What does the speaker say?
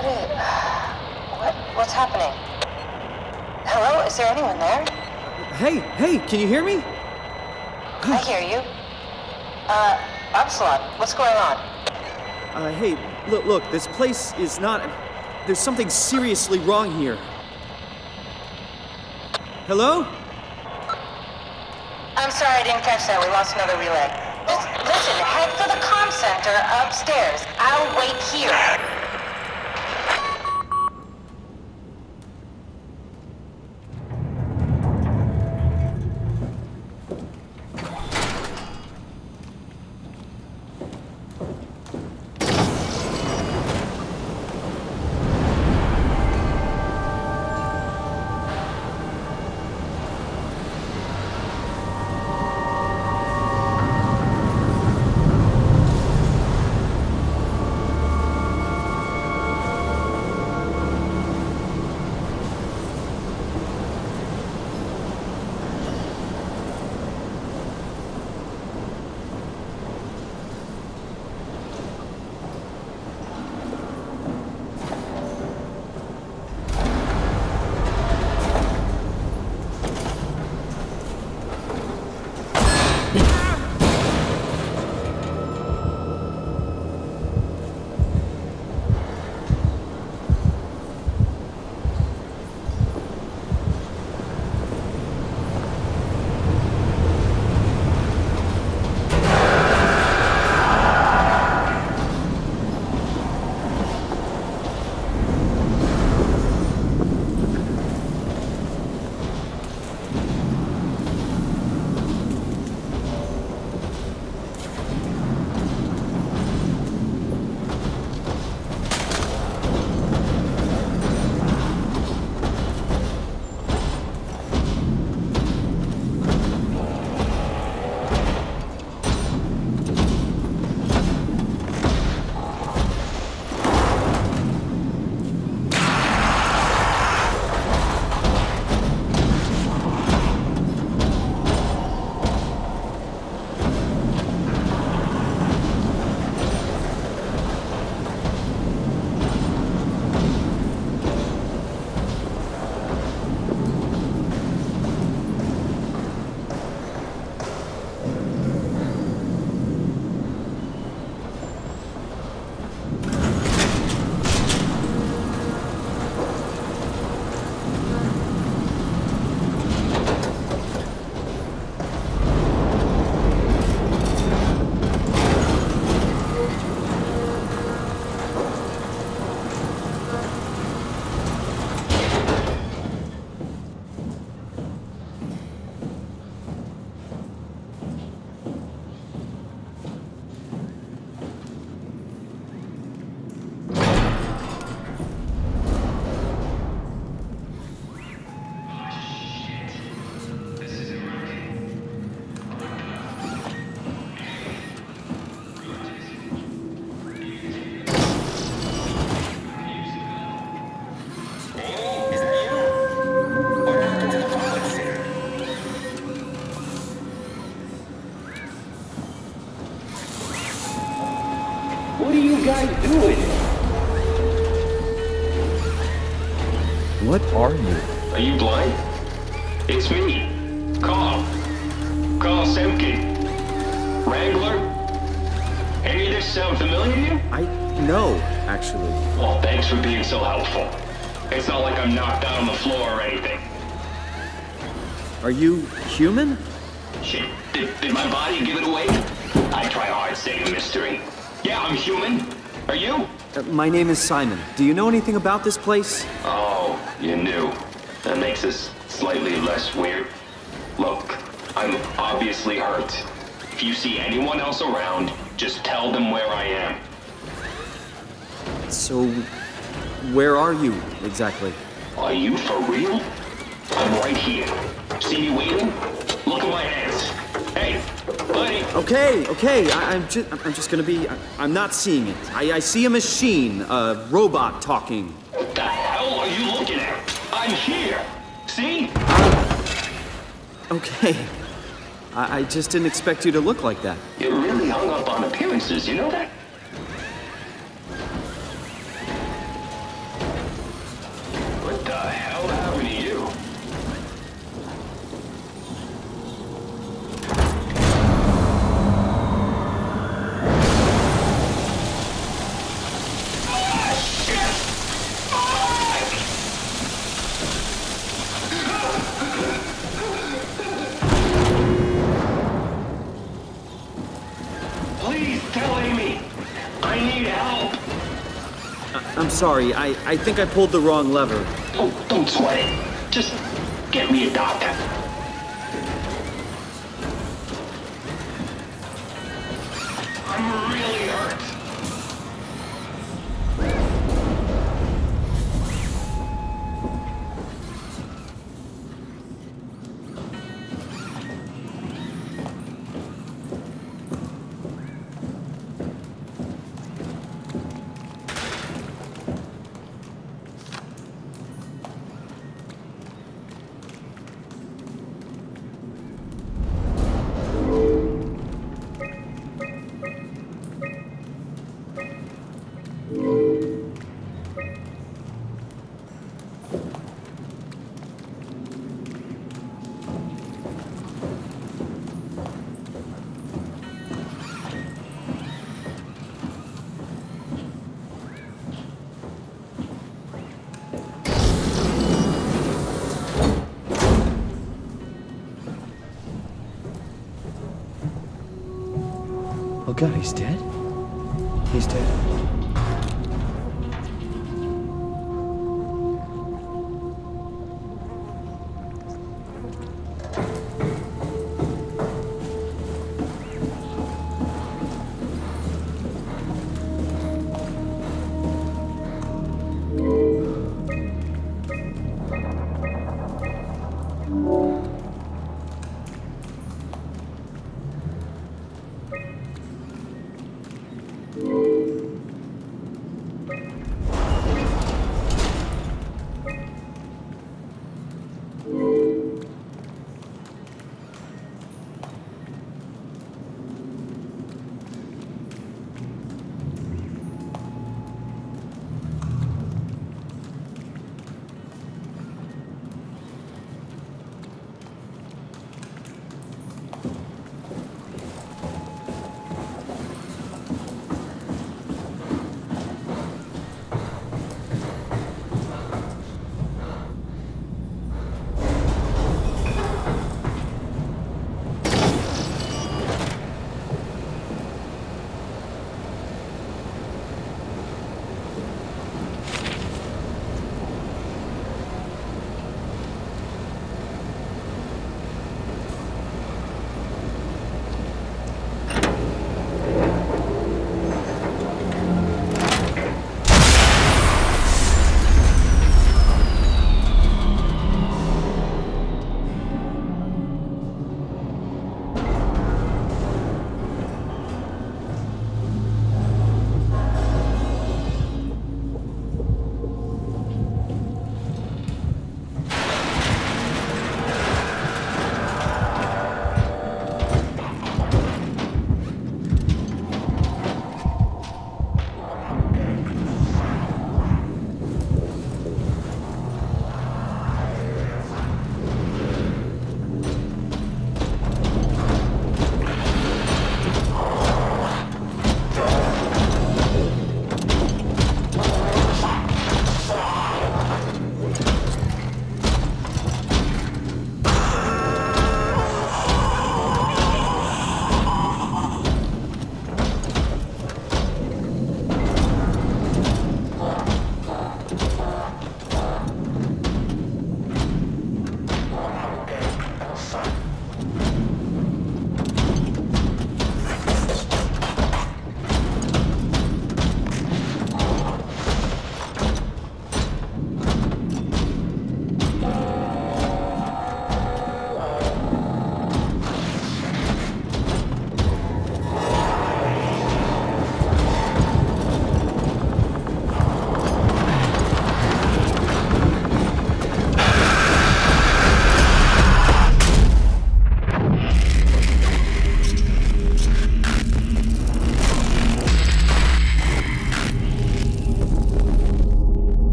What's happening? Hello? Is there anyone there? Hey, can you hear me? I hear you. Upsilon, what's going on? Hey, look, this place is not... There's something seriously wrong here. Hello? I'm sorry, I didn't catch that. We lost another relay. Just listen, head for the comm center upstairs. I'll wait here. What are you guys doing? What are you? Are you blind? It's me, Carl Semkin. Wrangler? Any of this sound familiar to you? No, actually. Well, thanks for being so helpful. It's not like I'm knocked out on the floor or anything. Are you human? Shit, did my body give it away? I try hard staying a mystery. Yeah, I'm human. Are you? My name is Simon. Do you know anything about this place? Oh, you knew. That makes this slightly less weird. Look, I'm obviously hurt. If you see anyone else around, just tell them where I am. So, where are you, exactly? Are you for real? I'm right here. See me waiting? Look at my hands. Hey, buddy. Okay. I'm just gonna be... I'm not seeing it. I see a machine, a robot talking. What the hell are you looking at? I'm here. See? Okay. I just didn't expect you to look like that. You're really hung up on appearances, you know that? the hell happened to you? Please tell Amy. I need help. I'm sorry, I think I pulled the wrong lever. Oh, don't sweat it. Just get me a doctor. I'm really hurt. Oh god, he's dead? He's dead.